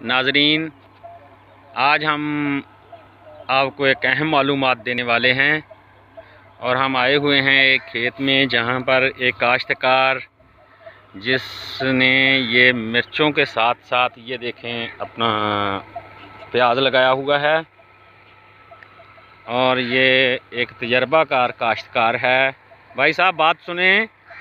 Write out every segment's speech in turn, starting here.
नाजरीन, आज हम आपको एक अहम मालूमात देने वाले हैं और हम आए हुए हैं एक खेत में जहां पर एक काश्तकार जिसने ये मिर्चों के साथ साथ ये देखें अपना प्याज लगाया हुआ है और ये एक तजर्बाकार काश्तकार है। भाई साहब बात सुने,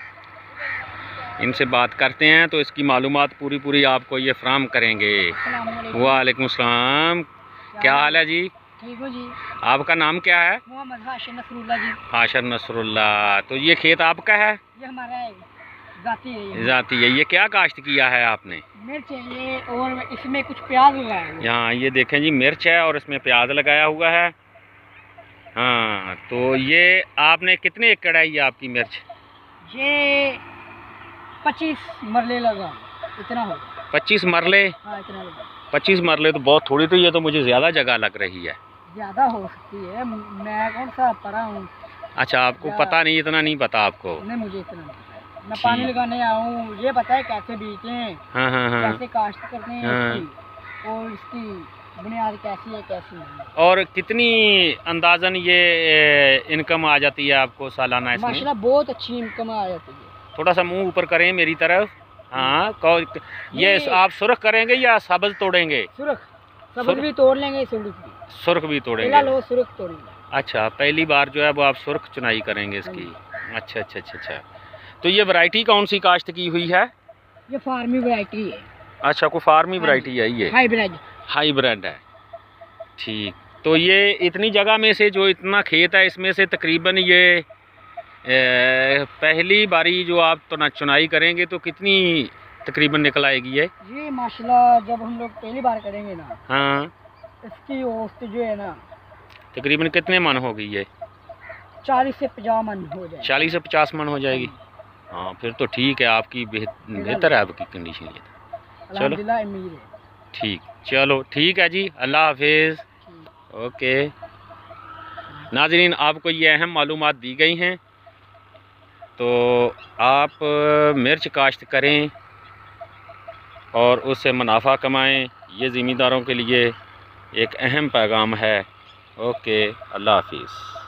इनसे बात करते हैं तो इसकी मालूमात पूरी आपको ये फ्राहम करेंगे। वालेकुम सलाम, क्या हाल है जी? ठीक हो जी। आपका नाम क्या है? मोहम्मद हाशिर नसरुल्लाह जी। हाशिर नसरुल्लाह। तो ये खेत आपका है? ये हमारा है, जाती है। जाती है। ये क्या काश्त किया है आपने? मिर्च है ये, और इसमें कुछ प्याज लगाया है। यहाँ ये देखें जी, मिर्च है और इसमें प्याज लगाया हुआ है। हाँ, तो ये आपने कितने एकड़ है ये आपकी मिर्च? ये 25 मरले लगा, इतना हो। 25 मरले? हाँ, इतना लगा। 25 मरले तो बहुत थोड़ी, तो ये तो मुझे ज़्यादा जगह लग रही है। ज़्यादा हो सकती है, मैं कौन सा पढ़ा हूँ। अच्छा, आपको पता नहीं, इतना नहीं पता आपको? नहीं, मुझे इतना नहीं पता। मैं पानी लगाने आऊँ, ये पता है कैसे बीजते हैं। हाँ। कैसे काश्त करते हैं। हाँ। इसकी और इसकी बुनियाद कैसी है कैसी नहीं। और कितनी अंदाजन ये इनकम आ जाती है आपको सालाना इसमें? माशाल्लाह बहुत अच्छी इनकम आ जाती है। थोड़ा सा मुंह ऊपर करें मेरी तरफ। हाँ, ये आप सुरख करेंगे या सब्ज तोड़ेंगे? सुरख, सब्ज भी तोड़ लेंगे, सुरख भी तोड़ेंगे। लो सुरख तोड़ेंगे। अच्छा, पहली बार जो है वो आप सुरख चुनाई करेंगे इसकी। अच्छा। तो ये वैरायटी कौन सी काश्त की हुई है? ये फार्मी वैरायटी है। अच्छा, कोई फार्मी वैरायटी है ये? हाइब्रिड है। ठीक। तो ये इतनी जगह में से, जो इतना खेत है इसमें से तकरीबन ये पहली बारी जो आप तो चुनाई करेंगे तो कितनी तकरीबन निकल आएगी ये? जी माशाल्लाह, जब हम लोग पहली बार करेंगे ना, हाँ, इसकी औसत जो है ना तकरीबन कितने मन होगी ये? 40 से 50 मन हो जाएगी। 40 से 50 मन हो जाएगी। हाँ, फिर तो ठीक है, आपकी बेहतर है आपकी कंडीशन ये। चलो अल्हम्दुलिल्लाह, ठीक, चलो ठीक है जी, अल्लाह हाफिज़। ओके नाज़रीन, आपको ये अहम मालूमात दी गई हैं, तो आप मिर्च काश्त करें और उससे मुनाफा कमाएं। ये ज़मींदारों के लिए एक अहम पैगाम है। ओके, अल्लाह हाफिज़।